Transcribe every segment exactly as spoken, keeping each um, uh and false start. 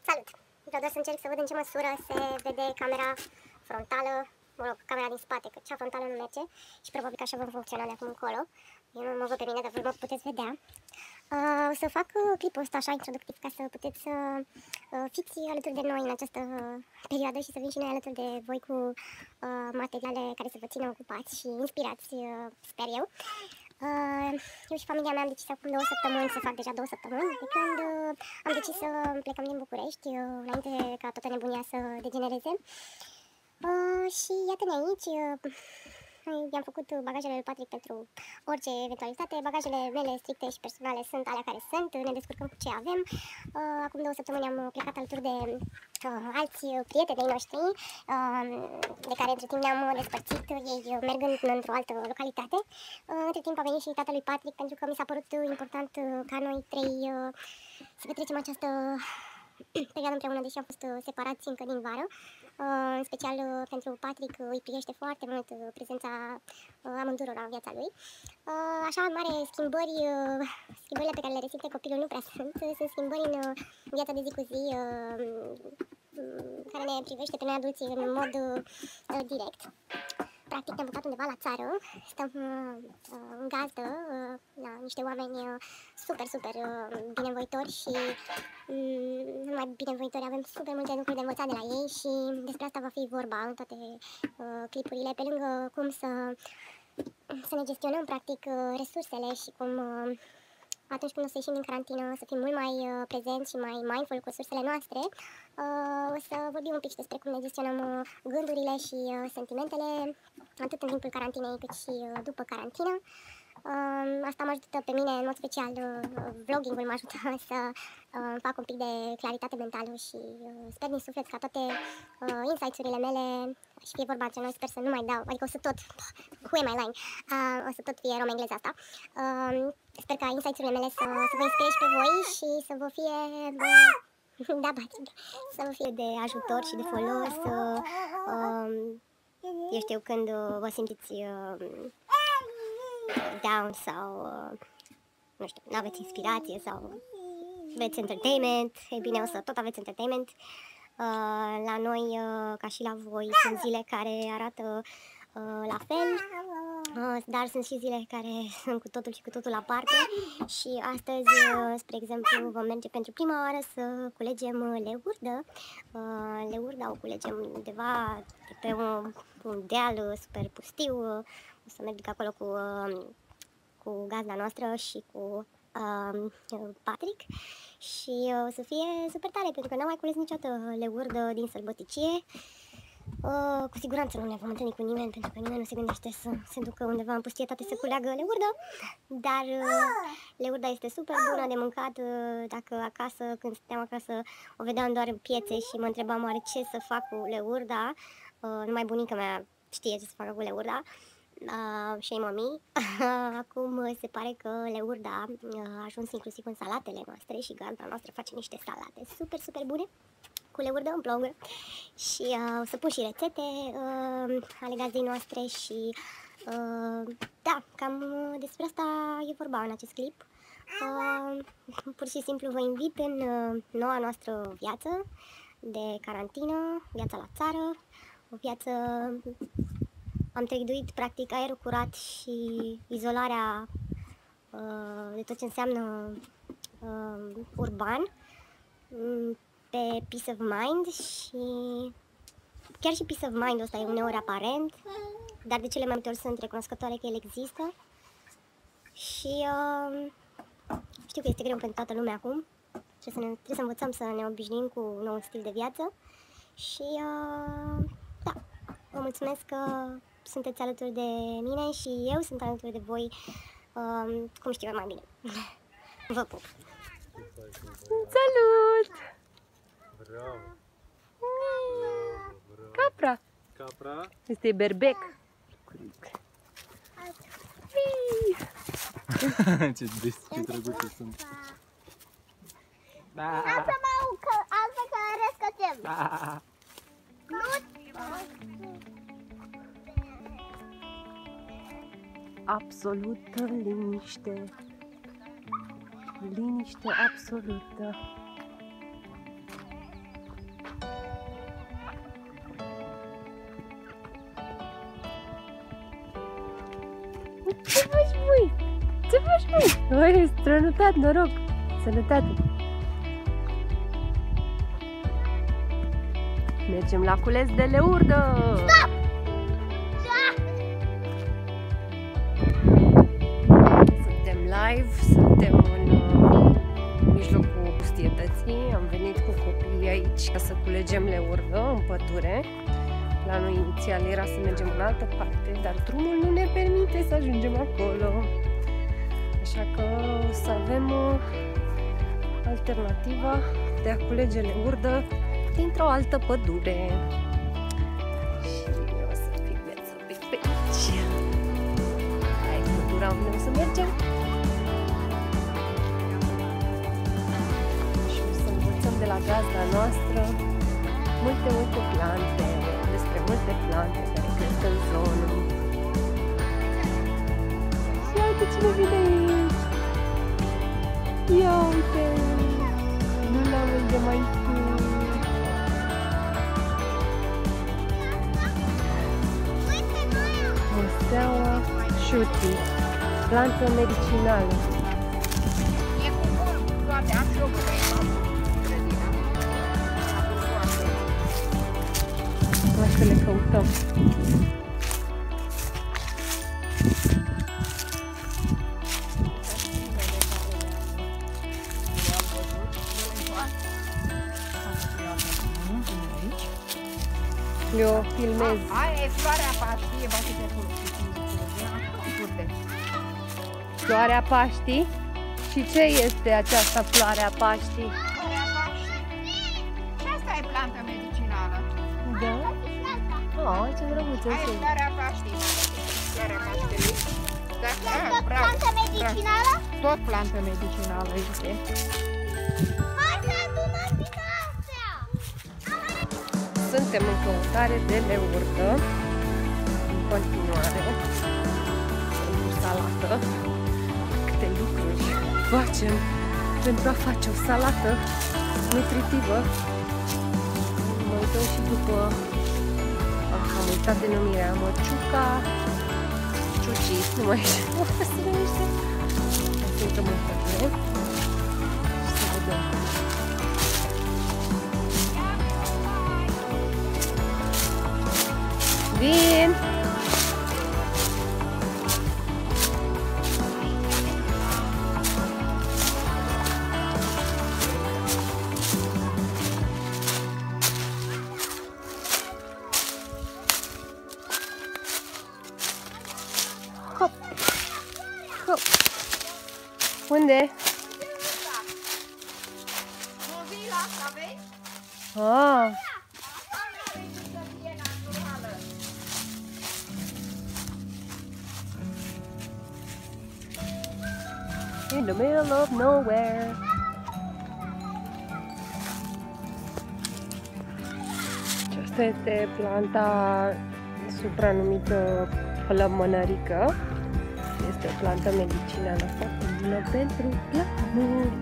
Salut! Vreau doar să încerc să văd în ce măsură se vede camera frontală, mă rog, camera din spate, că cea frontală nu merge și probabil că așa vom funcționa de acum încolo. Eu nu mă văd pe mine, dar voi mă puteți vedea. Uh, o să fac uh, clipul ăsta așa introductiv ca să puteți să uh, fiți alături de noi în această uh, perioadă și să vin și noi alături de voi cu uh, materiale care să vă țină ocupați și inspirați, uh, sper eu. Uh, eu și familia mea am decis acum două săptămâni să fac deja două săptămâni de când uh, am decis să plecăm din București, uh, înainte ca toată nebunia să degenereze. Uh, și iată-ne aici. Uh, I-am făcut bagajele lui Patrick pentru orice eventualitate. Bagajele mele stricte și personale sunt alea care sunt, ne descurcăm cu ce avem. Uh, acum două săptămâni am plecat alături de uh, alți prieteni noștri, uh, de care între timp ne-am despărțit, ei mergând într-o altă localitate. Uh, între timp a venit și tatăl lui Patrick, pentru că mi s-a părut important uh, ca noi trei uh, să petrecem această perioadă împreună, deși am fost separați încă din vară. Uh, în special uh, pentru Patrick uh, îi privește foarte mult uh, prezența uh, amândurora în viața lui. Uh, așa, în mare, schimbări, uh, schimbările pe care le resimte copilul nu prea sunt. Uh, sunt schimbări în uh, viața de zi cu zi uh, care ne privește pe noi adulții în mod uh, direct. Practic ne-am mutat undeva la țară, stăm uh, în gazdă uh, la niște oameni uh, super, super uh, binevoitori și um, nu mai binevoitori, avem super multe lucruri de învățat de la ei și despre asta va fi vorba în toate uh, clipurile, pe lângă cum să, să ne gestionăm practic uh, resursele și cum uh, atunci când o să ieșim din carantină să fim mult mai uh, prezenți și mai mindful cu resursele noastre. Uh, o să vorbim un pic despre cum ne gestionăm uh, gândurile și uh, sentimentele, atât în timpul carantinei cât și uh, după carantină. Uh, asta mă ajută pe mine, în mod special, uh, vlogging-ul mă ajută să uh, fac un pic de claritate mentală și uh, sper din suflet ca toate uh, insights-urile mele, și fie vorba între noi, sper să nu mai dau, adică o să tot, who am I lying, uh, o să tot fie rom engleza asta. Uh, sper ca insights-urile mele să, să vă inspire și pe voi și să vă fie... Uh, da, bați, să vă fie de ajutor și de folos, uh, uh, eu știu, când uh, vă simțiți uh, down sau, uh, nu știu, nu aveți inspirație sau aveți entertainment, e bine, o să tot aveți entertainment. Uh, la noi, uh, ca și la voi, sunt zile care arată uh, la fel, uh, dar sunt și zile care sunt cu totul și cu totul aparte și astăzi, uh, spre exemplu, vom merge pentru prima oară să culegem leurdă. Uh, leurda o culegem undeva de pe un, un deal super pustiu, uh, o să merg acolo cu, uh, cu gazda noastră și cu uh, Patrick. Și uh, o să fie super tare, pentru că n-am mai cules niciodată leurdă din sălbăticie. Uh, cu siguranță nu ne vom întâlni cu nimeni, pentru că nimeni nu se gândește să se ducă undeva în pustietate să culeagă leurdă. Dar uh, leurda este super bună de mâncat. Uh, dacă acasă, când stăteam acasă, o vedeam doar în piețe și mă întrebam oare ce să fac cu leurda. Uh, numai bunica mea știe ce să facă cu leurda. Uh, și mami. Acum se pare că leurda a ajuns inclusiv în salatele noastre și gazda noastră face niște salate super, super bune cu leurdă în plouă și uh, o să pun și rețete uh, ale gazdei noastre și uh, da, cam despre asta e vorba în acest clip. Uh, pur și simplu vă invit în uh, noua noastră viață de carantină, viața la țară, o viață... Am trăiduit practic aerul curat și izolarea uh, de tot ce înseamnă uh, urban pe peace of mind și chiar și peace of mind ăsta e uneori aparent, dar de cele mai multe ori sunt recunoscătoare că el există și uh, știu că este greu pentru toată lumea acum, trebuie să, ne, trebuie să învățăm să ne obișnuim cu un nou stil de viață și uh, da, vă mulțumesc că sunteți alături de mine și eu sunt alături de voi, uh, cum știu eu mai bine. Vă pup! Salut! Bravo! Capra! Capra? Este berbec! Ce des, ce drăguțe sunt! Asta mă că altă care scătem. Absolută liniște. Liniște absolută. Ce faci, măi? Ce faci, măi? Oi, strănutat, noroc! Sănătate! Mergem la cules de leurdă! Stop! Suntem live, suntem în uh, mijlocul pustietății. Am venit cu copiii aici ca să culegem leurdă în pădure. Planul inițial era să mergem în altă parte, dar drumul nu ne permite să ajungem acolo. Așa că o să avem uh, alternativa de a culege leurdă dintr-o altă pădure. Și o să filmez un pic pe aici. Aia e pădurea unde o să mergem. Și o să învățăm de la gazda noastră multe, multe plante, despre multe plante care cresc în zonă. Și uite cine vine aici! Ia uite! Nu l-am de mai sus! Mosteaua șutii, plantă medicinală. E cu bun, toate am și eu cu grădina. Hai să le căutăm. Eu filmez. Aia e floarea paștie, bă, câte curte. Floarea Paștii. Și ce este aceasta floarea Paștii? Floarea paștie. Și asta e plantă medicinală. Da? Oh, ce drăguță Aia e sunt. floarea paștie. Floarea paștelui. Da, bravo, bravo. Plantă medicinală? Tot plantă medicinală este. Hai să adunăm din astea! Suntem în căutare de leurdă. În continuare. Pentru salată. Câte lucruri facem pentru a face o salată nutritivă. Mă uităm și după... Ah, am uitat denumirea. Măciuca... Ciuci, nu mai știu cum se numește. Hai să intrăm în pădure și să vedem. Vin! Hop! Hop! Unde? Mozilla, aveți? Ah! In the middle of nowhere. Aceasta este planta supranumită plămânărică. Este o plantă medicinală foarte bună pentru plămâni.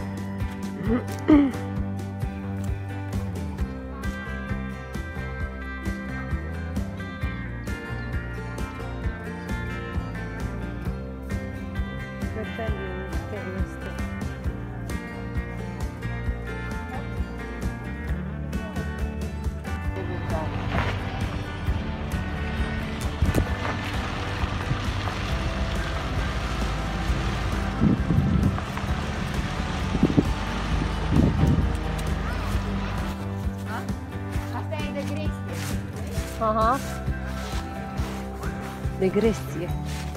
Asta e de grestie. Aha. De grestie.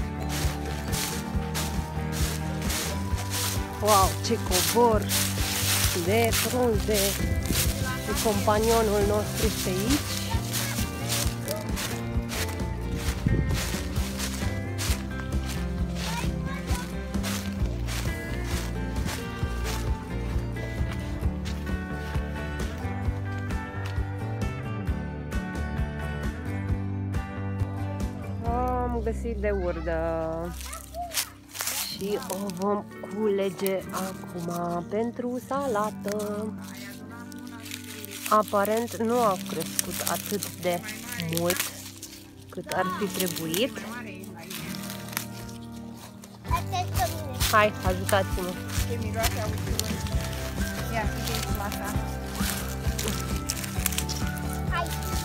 Wow, ce cobor de frunze. Și companionul nostru este aici. Am găsit de urdă și o vom culege acum pentru salată. aparent nu au crescut atât de mult cât ar fi trebuit. Hai, ajutați-mă! Ce miroase a ușură. Ia, uite masa. Hai!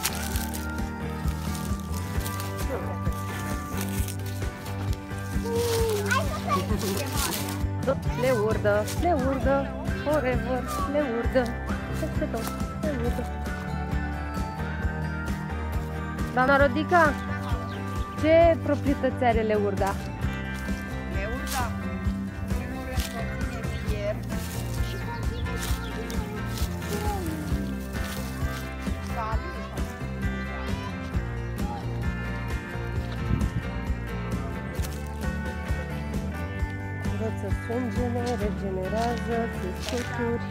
Le urdă, le urdă, forever, le urdă, peste tot, le urdă. Doamna Rodica, ce proprietăți are leurda? Leurda, în primul rând, conține fier și conține sale. Curăță sângele, regenerează, țesuturi.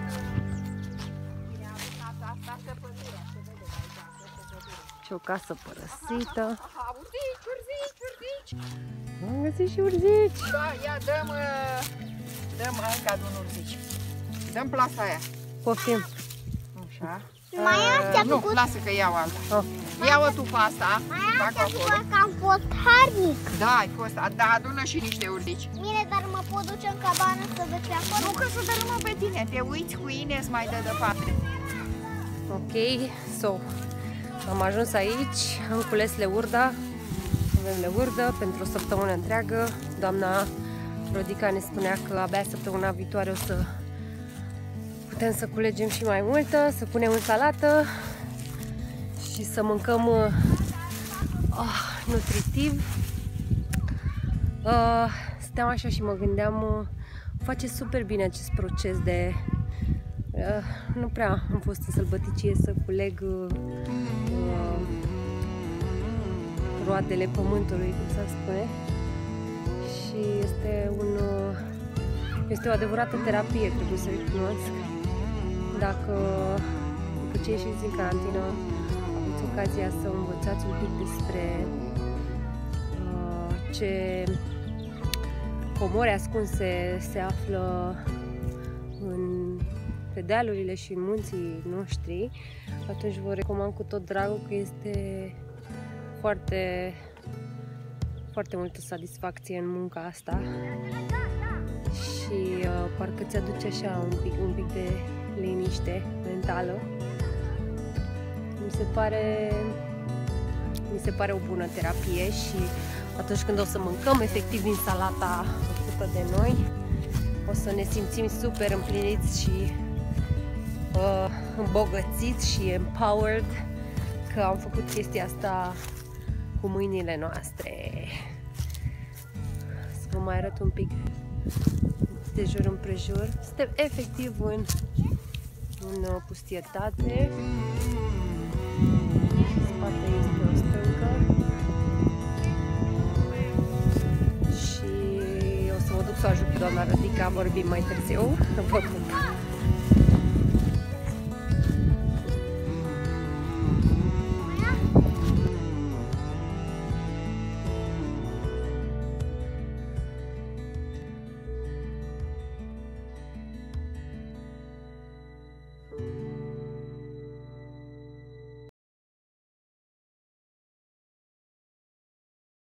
Și o casă părăsită. Urzici, urzici, urzici. Am găsit și urzici. Da, ia, dăm, uh, dăm încă un urzici. Dăm plasa aia. Poftim. Așa. Mai Uh, am nu, făcut. lasă că iau alta. Oh. Ia-o tu pe asta. Mai Fac am acolo. că am fost harnic. Da, ai fost, da, adună și niște urzici. Bine, dar mă pot duce în cabană să văd ce acolo? Nu că să dărâmă pe tine, te uiți cu Ines mai de departe. Ok, so, am ajuns aici, am cules leurda, avem leurdă pentru o săptămână întreagă. Doamna Rodica ne spunea că abia săptămâna viitoare o să putem să culegem și mai multă, să punem în salată și să mâncăm uh, nutritiv. Uh, stăteam așa și mă gândeam, uh, face super bine acest proces de... Uh, nu prea am fost în sălbăticie să culeg uh, uh, roadele pământului, cum s-ar spune. Și este, un, uh, este o adevărată terapie, trebuie să recunosc. Dacă după ce ieșiți din carantină aveți ocazia să învățați un pic despre uh, ce comori ascunse se află în pe dealurile și în munții noștri, atunci vă recomand cu tot dragul că este foarte, foarte multă satisfacție în munca asta și uh, parcă ți aduce așa un pic, un pic de liniște mentală. Mi se pare, mi se pare o bună terapie și atunci când o să mâncăm efectiv din salata făcută de noi, o să ne simțim super împliniți și uh, îmbogățiți și empowered că am făcut chestia asta cu mâinile noastre. Să vă mai arăt un pic de jur împrejur. Suntem efectiv în, în pustietate. În spate este o stâncă. Și o să mă duc să o ajut pe doamna Rodica, vorbim mai târziu. Vă pup!